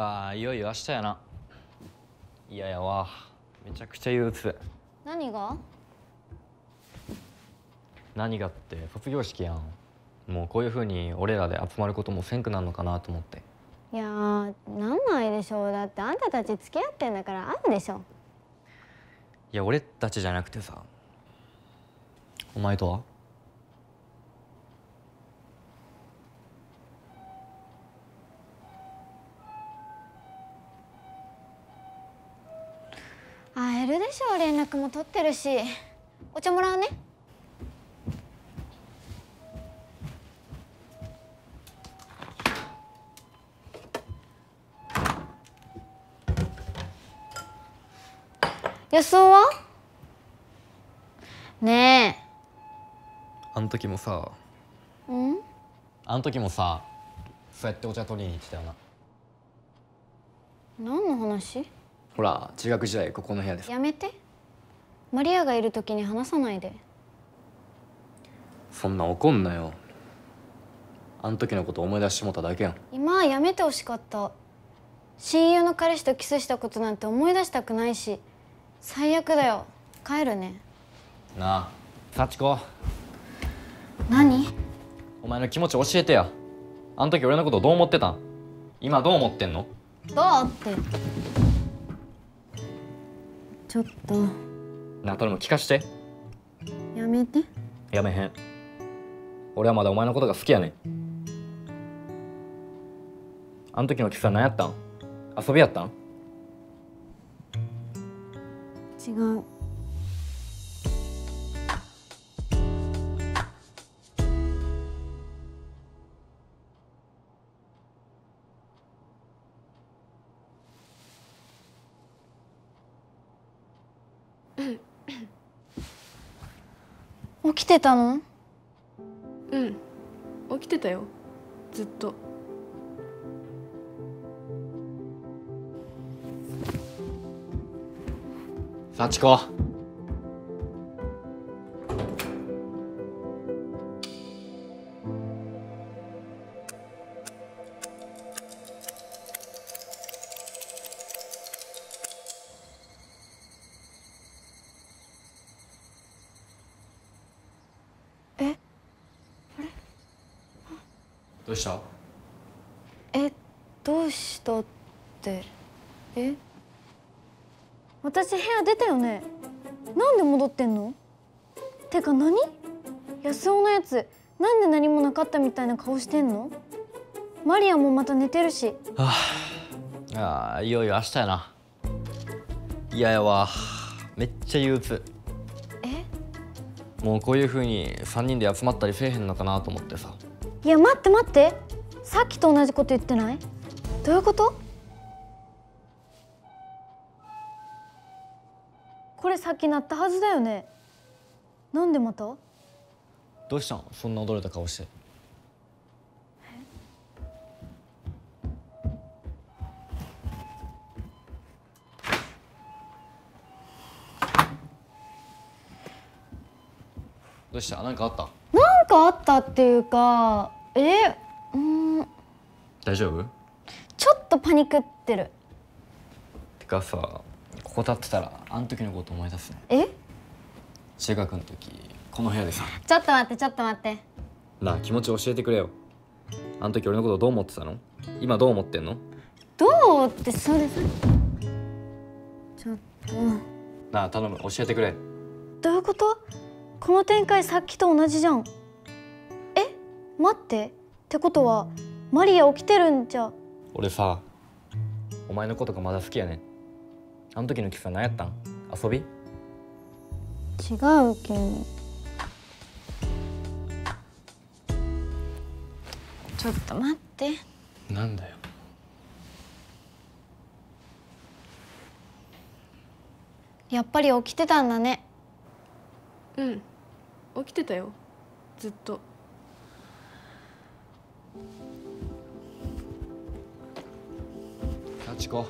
ああ、いよいよ明日やな。嫌やわ。めちゃくちゃ憂鬱。 何が？ 何がって卒業式やん。もうこういう風に俺らで集まることもせんくなんのかなと思って。 いやー、なんないでしょ。だってあんたたち付き合ってんだからあるでしょ。 いや俺たちじゃなくてさ、お前とは？ 会えるでしょ。連絡も取ってるし。お茶もらうね。安尾は？ねえ。 あん時もさ、あん時もさ、そうやってお茶取りに来たよな。 何の話？ ほら、中学時代ここの部屋でさ。 やめて。マリアがいる時に話さないで。 そんな怒んなよ。あん時のこと思い出してもただけやん。 今はやめてほしかった。親友の彼氏とキスしたことなんて思い出したくないし、最悪だよ。帰るね。 なあ、幸子。 何？ お前の気持ち教えてや。あん時俺のことどう思ってたん？今どう思ってんの？ どうって。ちょっと。 なあ、頼む、聞かして。 やめて。 やめへん。俺はまだお前のことが好きやねん。あん時のキスは何やったん？遊びやったん？ 違う。起きてたの？ うん、起きてたよ、ずっと。 幸子。 え？ どうした？ どうしたって。私部屋出たよね。なんで戻ってんの？てか何？安尾のやつなんで何もなかったみたいな顔してんの？マリアもまた寝てるし。 ああ、いよいよ明日やな。嫌やわ。めっちゃ憂鬱。もうこういう風に3人で集まったりせえへんのかなと思ってさ。 いや待って待って、さっきと同じこと言ってない？どういうこと？これさっきなったはずだよね。なんでまた？ どうしたん？そんな驚いた顔して。どうした？なんかあった？ なんかあったっていうか、 大丈夫？ ちょっとパニクってる。 てかさ、ここ立ってたらあん時のこと思い出すね。中学の時この部屋でさ。 ちょっと待ってちょっと待って。 なあ、気持ち教えてくれよ。あん時俺のことどう思ってたの？今どう思ってんの？ どうってそれさ。ちょっと。 なあ、頼む、教えてくれ。 どういうこと？この展開さっきと同じじゃん。待って。ってことはマリア起きてるんじゃ。 俺さ、お前のことがまだ好きやねん。あの時のキスは何やったん？遊び？ 違うけど。ちょっと待って。 なんだよ。 やっぱり起きてたんだね。 うん、起きてたよ、ずっと。 幸子。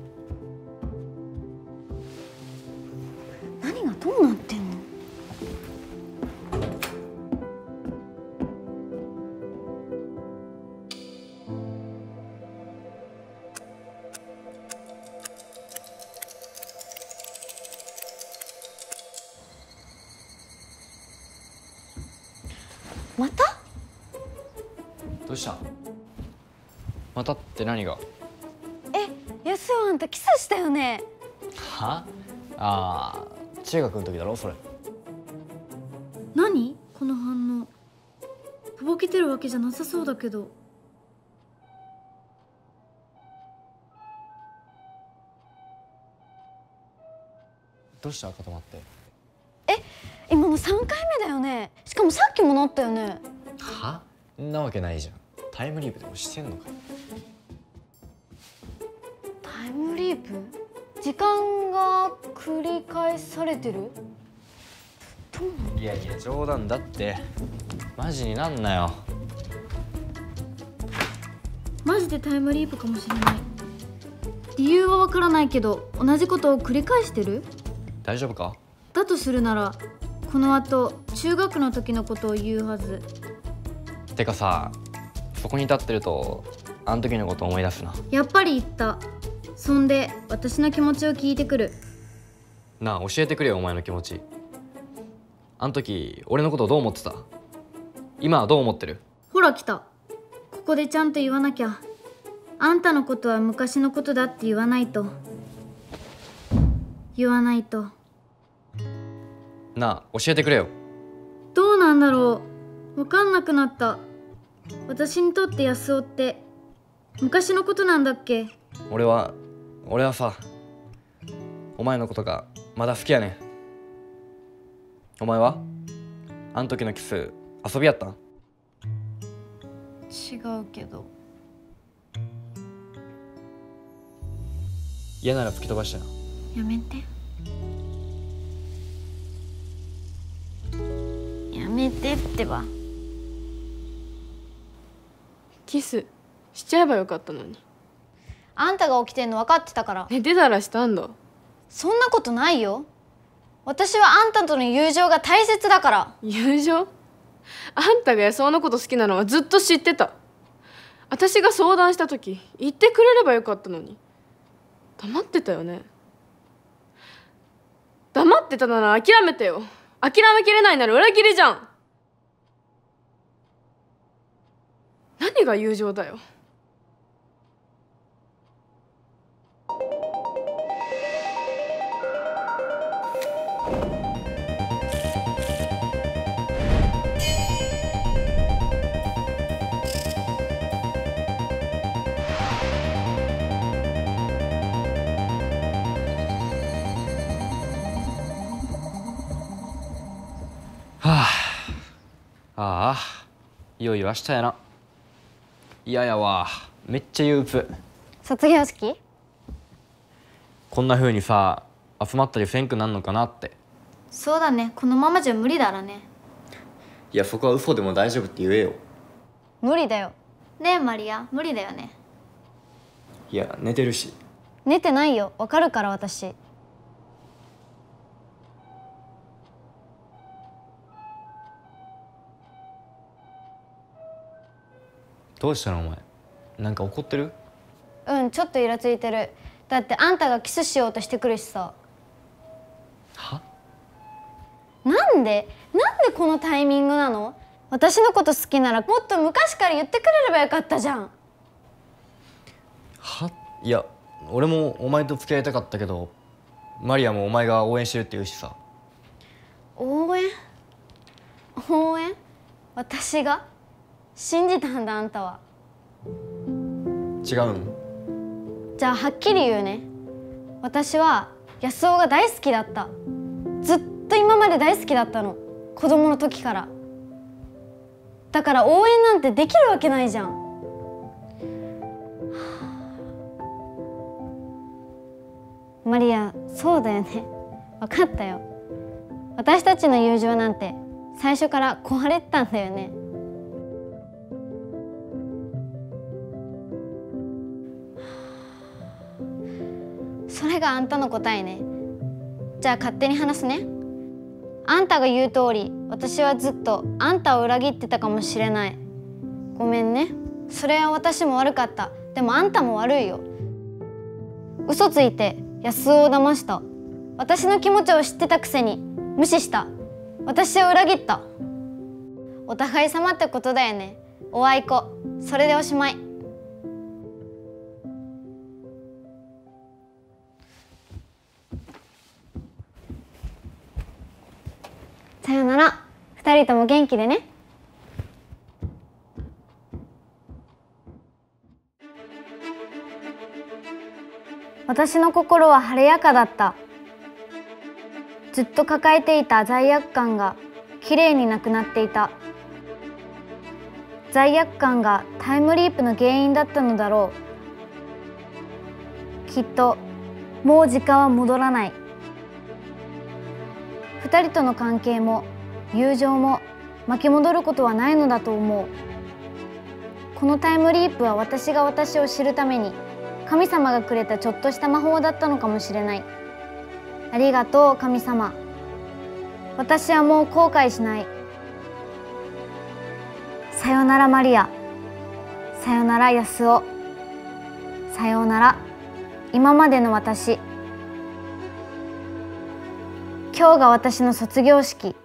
何がどうなってんの？ また？ どうした？またって何が？ 安尾、あんたキスしたよね。 は？ああ、中学の時だろそれ。 何この反応。とぼけてるわけじゃなさそうだけど。 どうした固まって。 今の3回目だよね。しかもさっきもなったよね。 は？んなわけないじゃん。タイムリープでもしてんのかよ。 タイムリープ？時間が繰り返されてる？ いやいや冗談だって。マジになんなよ。 マジでタイムリープかもしれない。理由はわからないけど同じことを繰り返してる？ 大丈夫か？ だとするならこの後中学の時のことを言うはず。 てかさ、そこに立ってるとあの時のこと思い出すな。 やっぱり言った。そんで私の気持ちを聞いてくる。 なあ教えてくれよお前の気持ち。あの時俺のことどう思ってた？今はどう思ってる？ ほら来た。ここでちゃんと言わなきゃ。あんたのことは昔のことだって言わないと。 なあ教えてくれよ。 どうなんだろう。わかんなくなった。私にとって安尾って昔のことなんだっけ？ 俺はさ、お前のことがまだ好きやねん。お前はあの時のキス遊びやったん？ 違うけど。 嫌なら吹き飛ばしたよ。 やめて。やめてってば。 キスしちゃえばよかったのに。 あんたが起きてんの分かってたから。 寝てたらしたんだ。 そんなことないよ。私はあんたとの友情が大切だから。 友情？あんたが安尾のこと好きなのはずっと知ってた。私が相談した時言ってくれればよかったのに。黙ってたよね。黙ってたなら諦めてよ。諦めきれないなら裏切りじゃん。何が友情だよ。 はあ、ああいよいよ明日やな。嫌やわ、めっちゃ憂鬱。 卒業式？ こんな風にさ集まったりせんくなんのかなって。 そうだね、このままじゃ無理だらね。 いやそこは嘘でも大丈夫って言えよ。 無理だよ。ねえマリア、無理だよね。 いや寝てるし。 寝てないよ、わかるから私。 どうしたのお前、なんか怒ってる？ うん、ちょっとイラついてる。だってあんたがキスしようとしてくるしさ。 は？ なんでこのタイミングなの？私のこと好きならもっと昔から言ってくれればよかったじゃん。 は？いや俺もお前と付き合いたかったけどマリアもお前が応援してるって言うしさ。 応援？私が？信じたんだあんたは。 違うん？ じゃあはっきり言うね。私は安尾が大好きだった。ずっと今まで大好きだったの、子供の時から。だから応援なんてできるわけないじゃん。マリア、そうだよね。分かったよ。私たちの友情なんて最初から壊れてたんだよね。それがあんたの答えね。じゃあ勝手に話すね。あんたが言う通り、私はずっとあんたを裏切ってたかもしれない。ごめんね。それは私も悪かった。でもあんたも悪いよ。嘘ついて安尾を騙した。私の気持ちを知ってたくせに無視した。私を裏切った。 お互い様ってことだよね。おあいこ、それでおしまい。さよなら。2人とも元気でね。私の心は晴れやかだった。ずっと抱えていた罪悪感がきれいになくなっていた。罪悪感がタイムリープの原因だったのだろう。きっともう時間は戻らない。2人との関係も友情も巻き戻ることはないのだと思う。このタイムリープは私が私を知るために神様がくれたちょっとした魔法だったのかもしれない。ありがとう神様。私はもう後悔しない。さよならマリア。さよならヤスオ。さようなら今までの私。今日が私の卒業式。